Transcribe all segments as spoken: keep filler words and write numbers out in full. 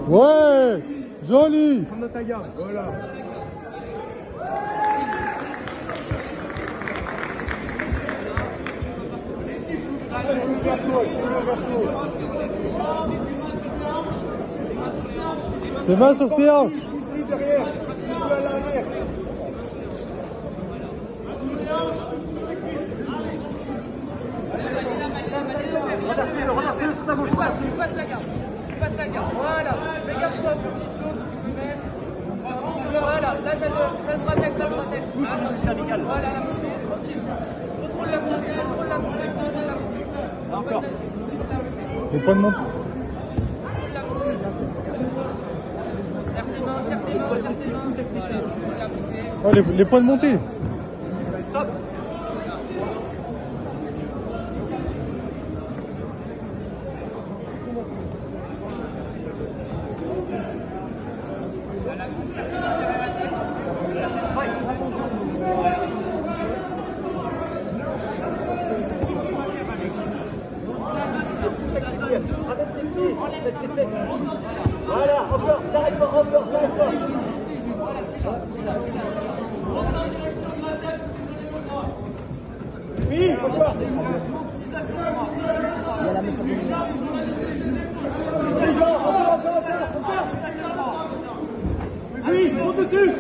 Ouais, joli. Prends ta garde, voilà. Tes mains sur ses hanches. Remercie-le sur ta gauche. Passe, passe la garde. Passe la garde. Voilà. Fais gaffe toi, petite chose, si tu peux mettre. Voilà. Là, t'as le bras tête, t'as le bras tête. Voilà, la montée, tranquille. Contrôle la montée, contrôle la montée, contrôle la montée. Encore. Les points de montée. Contrôle la montée. Serre tes mains, serre tes mains, serre tes mains. Voilà, contrôle la montée. Oh, les, les points de montée. Top. Voilà, encore, t'arrêtes pas, encore, t'arrêtes pas. Oui, encore. Il y a la méthode. Encore, encore, encore. Oui, c'est bon dessus.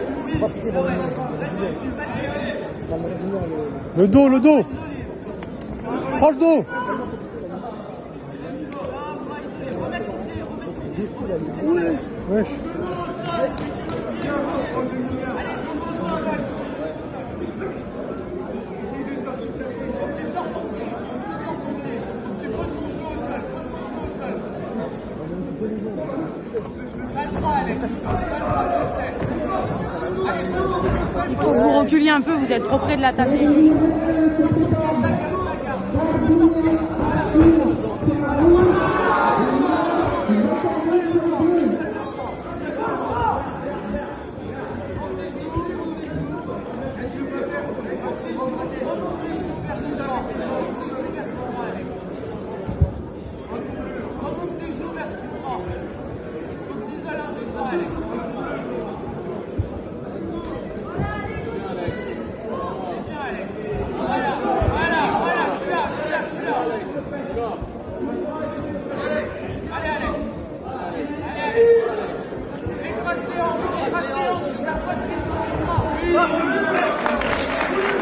Le dos, le dos. Prends le dos. Wesh. Il faut que vous reculiez un peu, vous êtes trop près de la table. Remonte tes genoux vers ce bras. Donc t'isole un des bras, Alex. C'est bien, Alex. Voilà, voilà, voilà, tu l'as, tu l'as, tu l'as. Allez, Alex. Allez, Alex. Écrase les hanches, écrase les hanches, ta poitrine sur son bras. Oui.